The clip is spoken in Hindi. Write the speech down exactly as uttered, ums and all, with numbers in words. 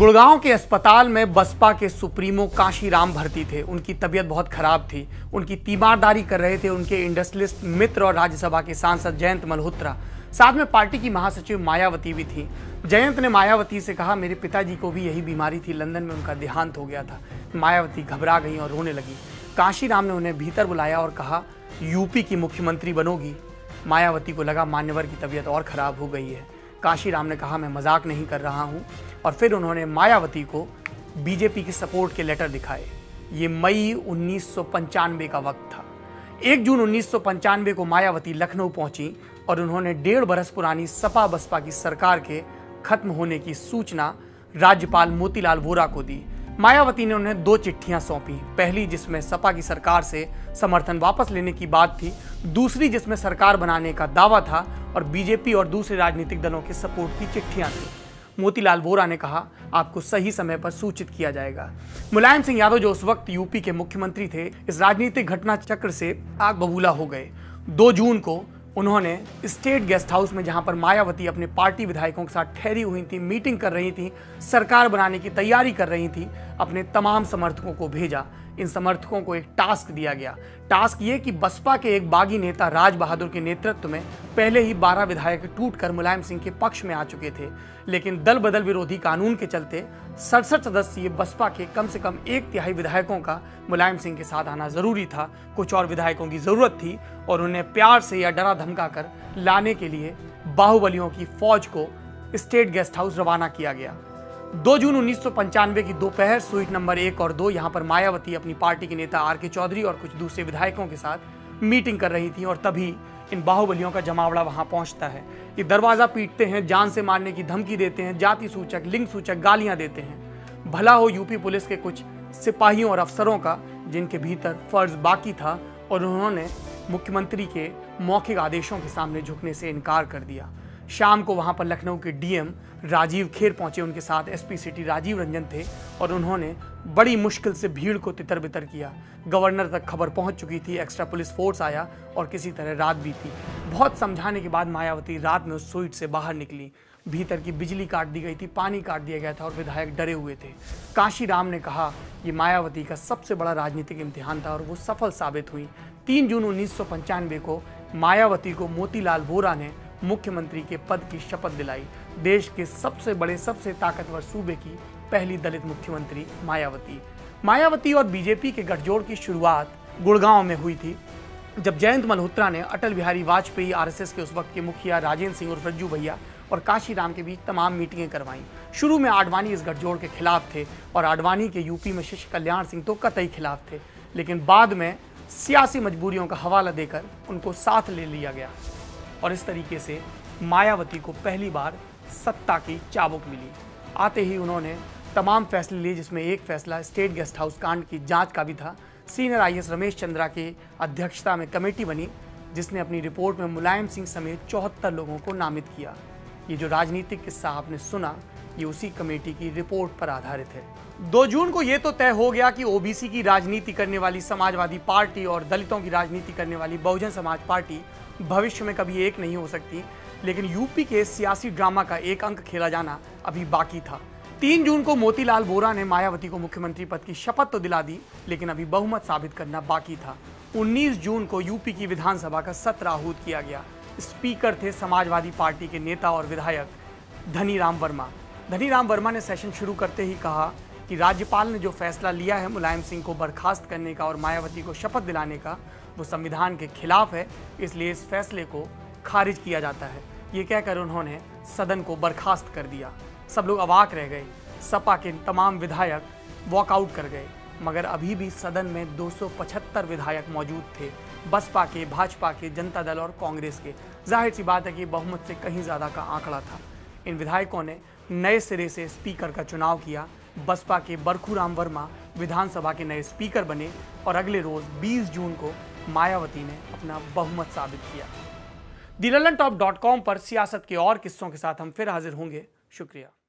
गुड़गांव के अस्पताल में बसपा के सुप्रीमो काशीराम भर्ती थे। उनकी तबीयत बहुत खराब थी। उनकी तीमारदारी कर रहे थे उनके इंडस्ट्रियलिस्ट मित्र और राज्यसभा के सांसद जयंत मल्होत्रा। साथ में पार्टी की महासचिव मायावती भी थी। जयंत ने मायावती से कहा, मेरे पिताजी को भी यही बीमारी थी, लंदन में उनका देहांत हो गया था। मायावती घबरा गई और रोने लगी। काशीराम ने उन्हें भीतर बुलाया और कहा, यूपी की मुख्यमंत्री बनोगी। मायावती को लगा मान्यवर की तबीयत और खराब हो गई है। काशीराम ने कहा, मैं मजाक नहीं कर रहा हूं। और फिर उन्होंने मायावती को बीजेपी के सपोर्ट के लेटर दिखाए। ये मई उन्नीस सौ पंचानवे का वक्त था। एक जून उन्नीस सौ पंचानवे को मायावती लखनऊ पहुंची और उन्होंने डेढ़ बरस पुरानी सपा बसपा की सरकार के खत्म होने की सूचना राज्यपाल मोतीलाल वोरा को दी। मायावती ने उन्हें दो चिट्ठियां सौंपी। पहली जिसमें सपा की सरकार से समर्थन वापस लेने की बात थी, दूसरी जिसमें सरकार बनाने का दावा था और बीजेपी और दूसरे राजनीतिक दलों के सपोर्ट की चिट्ठियां थी। मोतीलाल वोरा ने कहा, आपको सही समय पर सूचित किया जाएगा। मुलायम सिंह यादव जो उस वक्त यूपी के मुख्यमंत्री थे, इस राजनीतिक घटना चक्र से आग बबूला हो गए। दो जून को उन्होंने स्टेट गेस्ट हाउस में, जहां पर मायावती अपने पार्टी विधायकों के साथ ठहरी हुई थी, मीटिंग कर रही थी, सरकार बनाने की तैयारी कर रही थी, अपने तमाम समर्थकों को भेजा। इन समर्थकों को एक टास्क दिया गया। टास्क ये कि बसपा के एक बागी नेता राज बहादुर के नेतृत्व में पहले ही बारह विधायक टूटकर मुलायम सिंह के पक्ष में आ चुके थे, लेकिन दल बदल विरोधी कानून के चलते सड़सठ सदस्यीय बसपा के कम से कम एक तिहाई विधायकों का मुलायम सिंह के साथ आना जरूरी था। कुछ और विधायकों की जरूरत थी और उन्हें प्यार से या डरा धमका कर लाने के लिए बाहुबलियों की फौज को स्टेट गेस्ट हाउस रवाना किया गया। दो जून उन्नीस सौ पंचानवे की दोपहर स्वीट नंबर एक और दो, यहाँ पर मायावती अपनी पार्टी के नेता आर के चौधरी और कुछ दूसरे विधायकों के साथ मीटिंग कर रही थी और तभी इन बाहुबलियों का जमावड़ा वहां पहुंचता है। ये दरवाजा पीटते हैं, जान से मारने की धमकी देते हैं, जाति सूचक, लिंग सूचक गालियां देते हैं। भला हो यूपी पुलिस के कुछ सिपाहियों और अफसरों का, जिनके भीतर फर्ज बाकी था और उन्होंने मुख्यमंत्री के मौखिक आदेशों के सामने झुकने से इनकार कर दिया। शाम को वहां पर लखनऊ के डीएम राजीव खेर पहुंचे। उनके साथ एसपी सिटी राजीव रंजन थे और उन्होंने बड़ी मुश्किल से भीड़ को तितर बितर किया। गवर्नर तक खबर पहुंच चुकी थी, एक्स्ट्रा पुलिस फोर्स आया और किसी तरह रात बीती। बहुत समझाने के बाद मायावती रात में उस स्वीट से बाहर निकली। भीतर की बिजली काट दी गई थी, पानी काट दिया गया था और विधायक डरे हुए थे। काशीराम ने कहा, ये मायावती का सबसे बड़ा राजनीतिक इम्तिहान था और वो सफल साबित हुई। तीन जून उन्नीस सौ पंचानवे को मायावती को मोतीलाल वोरा ने मुख्यमंत्री के पद की शपथ दिलाई। देश के सबसे बड़े, सबसे ताकतवर सूबे की पहली दलित मुख्यमंत्री मायावती। मायावती और बीजेपी के गठजोड़ की शुरुआत गुड़गांव में हुई थी, जब जयंत मल्होत्रा ने अटल बिहारी वाजपेयी, आरएसएस के उस वक्त के मुखिया राजेंद्र सिंह उर्फ रज्जू भैया और काशीराम के बीच तमाम मीटिंगें करवाईं। शुरू में आडवाणी इस गठजोड़ के खिलाफ थे और आडवाणी के यूपी में शिष्य कल्याण सिंह तो कतई खिलाफ थे, लेकिन बाद में सियासी मजबूरियों का हवाला देकर उनको साथ ले लिया गया और इस तरीके से मायावती को पहली बार सत्ता की चाबुक मिली। आते ही उन्होंने तमाम फैसले लिए, जिसमें एक फैसला स्टेट गेस्ट हाउस कांड की जांच का भी था। सीनियर आईएएस रमेश चंद्रा की अध्यक्षता में कमेटी बनी, जिसने अपनी रिपोर्ट में मुलायम सिंह समेत चौहत्तर लोगों को नामित किया। ये जो राजनीतिक किस्सा आपने सुना, ये उसी कमेटी की रिपोर्ट पर आधारित है। दो जून को ये तो तय हो गया कि ओबीसी की राजनीति करने वाली समाजवादी पार्टी और दलितों की राजनीति करने वाली बहुजन समाज पार्टी भविष्य में कभी एक नहीं हो सकती, लेकिन यूपी के सियासी ड्रामा का एक अंक खेला जाना अभी बाकी था। तीन जून को मोतीलाल वोरा ने मायावती को मुख्यमंत्री पद की शपथ तो दिला दी, लेकिन अभी बहुमत साबित करना बाकी था। उन्नीस जून को यूपी की विधानसभा का सत्र आहूत किया गया। स्पीकर थे समाजवादी पार्टी के नेता और विधायक धनीराम वर्मा। धनीराम वर्मा ने सेशन शुरू करते ही कहा कि राज्यपाल ने जो फैसला लिया है मुलायम सिंह को बर्खास्त करने का और मायावती को शपथ दिलाने का, वो संविधान के खिलाफ है, इसलिए इस फैसले को खारिज किया जाता है। ये कहकर उन्होंने सदन को बर्खास्त कर दिया। सब लोग अवाक रह गए। सपा के तमाम विधायक वॉकआउट कर गए, मगर अभी भी सदन में दो सौ पचहत्तर विधायक मौजूद थे, बसपा के, भाजपा के, जनता दल और कांग्रेस के। जाहिर सी बात है कि बहुमत से कहीं ज़्यादा का आंकड़ा था। इन विधायकों ने नए सिरे से स्पीकर का चुनाव किया। बसपा के बरखूराम वर्मा विधानसभा के नए स्पीकर बने और अगले रोज बीस जून को मायावती ने अपना बहुमत साबित किया। The Lallantop dot com पर सियासत के और किस्सों के साथ हम फिर हाजिर होंगे। शुक्रिया।